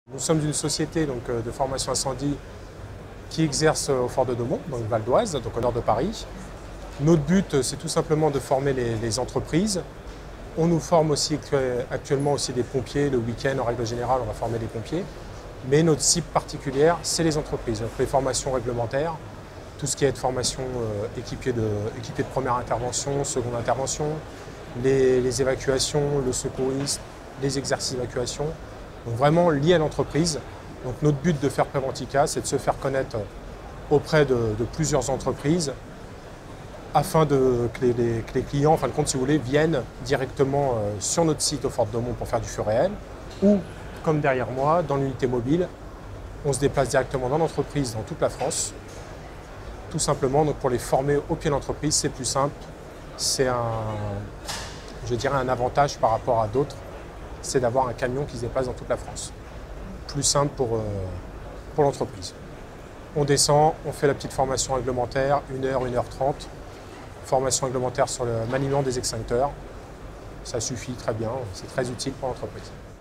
Nous sommes une société de formation incendie qui exerce au Fort de Domont, dans le Val d'Oise, donc au nord de Paris. Notre but, c'est tout simplement de former les entreprises. On nous forme aussi actuellement aussi des pompiers. Le week-end, en règle générale, on va former des pompiers. Mais notre cible particulière, c'est les entreprises. Donc les formations réglementaires, tout ce qui est formation équipée de première intervention, seconde intervention, les évacuations, le secourisme, les exercices d'évacuation. Donc vraiment lié à l'entreprise. Donc notre but de faire Preventica, c'est de se faire connaître auprès de plusieurs entreprises afin que les clients, en fin de compte, si vous voulez, viennent directement sur notre site au Fort de Domont pour faire du feu réel ou, comme derrière moi, dans l'unité mobile, on se déplace directement dans l'entreprise, dans toute la France. Tout simplement, donc pour les former au pied de l'entreprise, c'est plus simple. C'est je dirais un avantage par rapport à d'autres, c'est d'avoir un camion qui se déplace dans toute la France. Plus simple pour l'entreprise. On descend, on fait la petite formation réglementaire, 1h, 1h30. Formation réglementaire sur le maniement des extincteurs. Ça suffit très bien, c'est très utile pour l'entreprise.